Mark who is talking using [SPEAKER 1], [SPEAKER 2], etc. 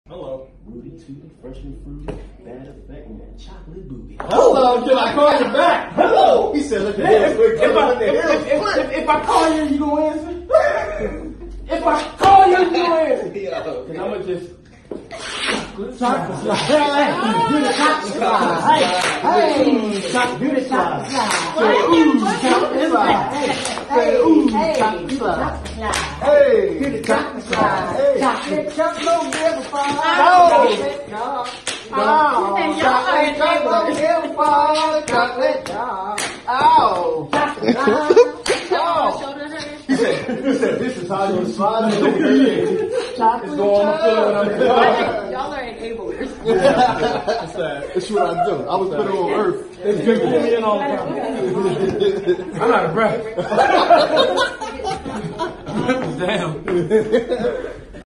[SPEAKER 1] Hello. Rudy Tooty, freshman fruit, bad effect, and that chocolate booty.
[SPEAKER 2] Hello, can I call you back? Hello. He said, look at this.
[SPEAKER 1] If I call you, you gonna answer? If I call you, you gonna answer? Cause I'm gonna just chocolate slide. Hey, do the chocolate slide. Hey, do the chocolate slide. Chocolate slide. Hey, chocolate slide. Hey, do the chocolate slide. Chocolate chunk, no give a fuck. Chocolate dog. Chocolate chunk, no give a fuck. Chocolate dog. Oh, chocolate dog. He said, this is how you slide it over here. Chocolate dog.
[SPEAKER 3] Y'all are enablers.
[SPEAKER 2] That's what I do. I was put on earth.
[SPEAKER 1] It's good to be in all the time. I'm out of breath. Damn.